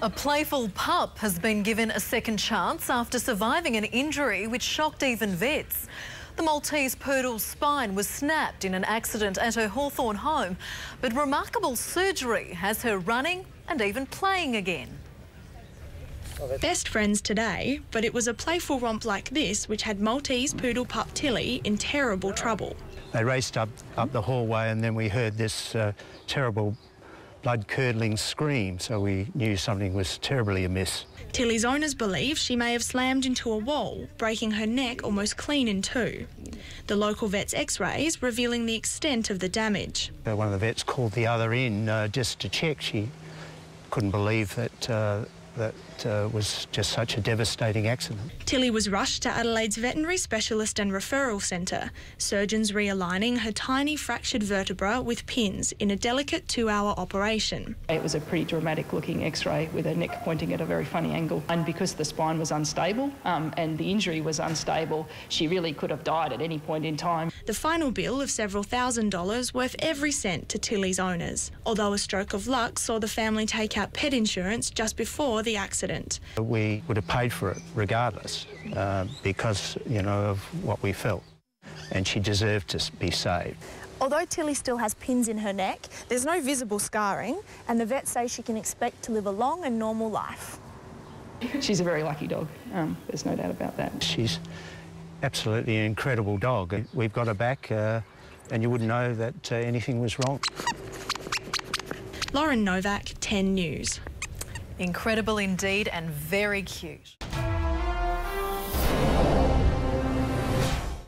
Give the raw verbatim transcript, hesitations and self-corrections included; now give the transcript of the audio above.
A playful pup has been given a second chance after surviving an injury which shocked even vets. The Maltese poodle's spine was snapped in an accident at her Hawthorne home, but remarkable surgery has her running and even playing again. Best friends today, but it was a playful romp like this which had Maltese poodle pup Tilly in terrible trouble. They raced up, up the hallway and then we heard this uh, terrible blood-curdling scream, so we knew something was terribly amiss. Tilly's owners believe she may have slammed into a wall, breaking her neck almost clean in two. The local vet's x-rays revealing the extent of the damage. Uh, one of the vets called the other in uh, just to check. She couldn't believe that uh, that uh, was just such a devastating accident. Tilly was rushed to Adelaide's Veterinary Specialist and Referral Centre, surgeons realigning her tiny fractured vertebra with pins in a delicate two-hour operation. It was a pretty dramatic looking x-ray with her neck pointing at a very funny angle, and because the spine was unstable um, and the injury was unstable, she really could have died at any point in time. The final bill of several thousand dollars worth every cent to Tilly's owners, although a stroke of luck saw the family take out pet insurance just before the accident. We would have paid for it regardless uh, because, you know, of what we felt, and she deserved to be saved. Although Tilly still has pins in her neck, there's no visible scarring, and the vets say she can expect to live a long and normal life. She's a very lucky dog, um, there's no doubt about that. She's absolutely an incredible dog. We've got her back uh, and you wouldn't know that uh, anything was wrong. Lauren Novak, ten News. Incredible indeed, and very cute.